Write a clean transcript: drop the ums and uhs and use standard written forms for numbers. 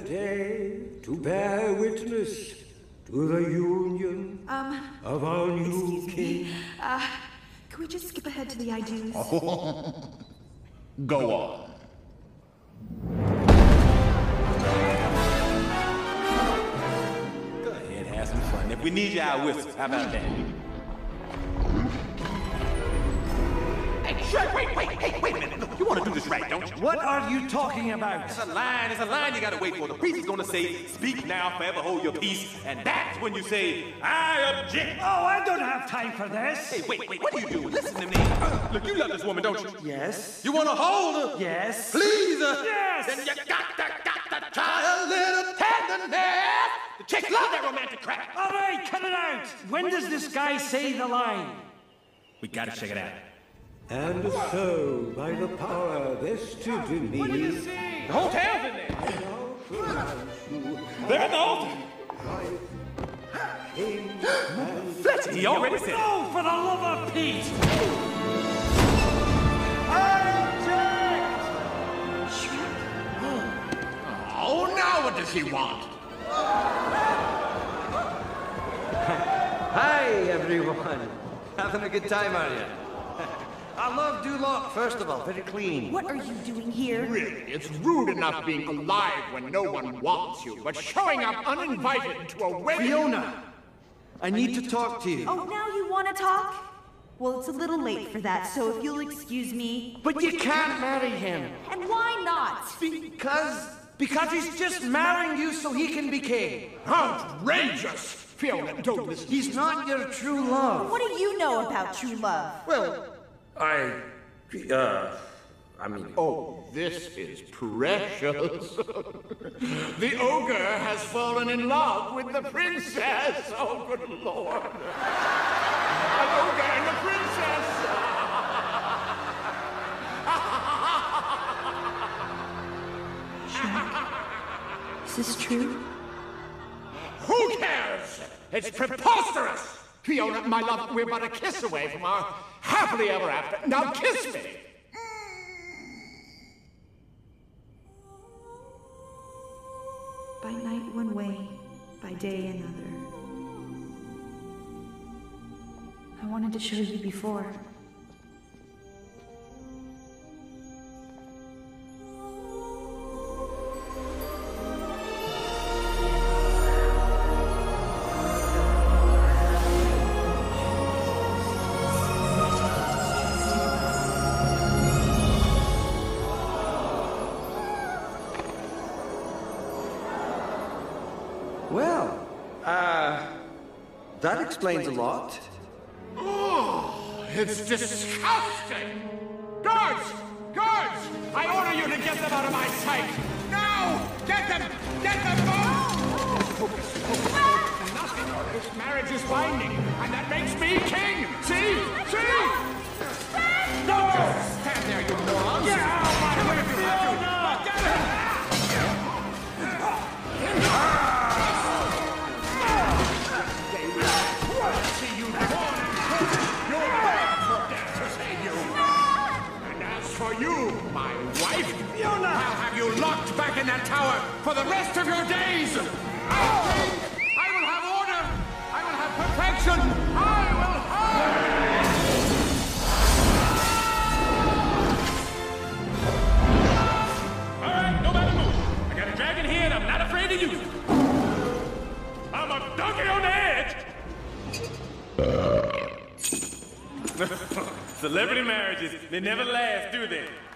day to bear witness to the union of our new king. Can we just skip ahead to the I do's? Go on. Go ahead, have some fun. If we need you, I'll whistle. How about that? Hey, Shrek, wait a minute. Look, you want to do this right, don't you? What are you talking about? It's a line you gotta wait for. The priest is gonna say, speak now, forever hold your peace, and that's when you say, I object. Oh, I don't have time for this. Hey, wait, what are you doing? Listen to me. Look, you love this woman, don't you? Yes. You wanna hold her? Yes. Please her? Yes. Then you got to try a little tenderness. The chicks love that romantic crap. All right, cut it out. When does this guy say the line? We gotta check it out. And so, by the power vested in me... What do you see? The whole town's in there. They're at the altar. Fletcher, he already said it. No, for the love of Pete! Oh, now what does he want? Hi, everyone. Having a good time, are you? I love Duloc, first of all, very clean. What are you doing here? Really, it's rude enough being alive when no one wants you, but showing up uninvited to a wedding... Fiona, I need to talk to you. Oh, now you want to talk? Well, it's a little late for that, so if you'll excuse me... But you can't marry him. And why not? Because he's just marrying you so he can be king. Outrageous! Fiona, don't listen. He's not your true love. What do you know about true love? Well, I mean... Oh, this is precious. The ogre has fallen in love with the princess. Oh, good Lord. An ogre and a princess. Is this true? Who cares? It's preposterous. Fiona, my love, we're but a kiss away from our happily ever after. Now kiss me. By night one way, by day another. I wanted to show you before. That explains a lot. Oh, it's disgusting! Guards! Guards! I order you to get them out of my sight! Now! Get them! Get them both! Focus, focus, focus. Nothing. This marriage is binding, and that makes me king! See? See? No! Just stand there, you morons! Get out of my way if you have to! Get him! See you born and cooked. You're bad for death to save you. And as for you, my wife, Fiona, I'll have you locked back in that tower for the rest of your days. I will have order. I will have perfection. I will have... All right, nobody move. I got a dragon here, and I'm not afraid to use it. I'm a donkey on the edge. Celebrity marriages, they never last, do they?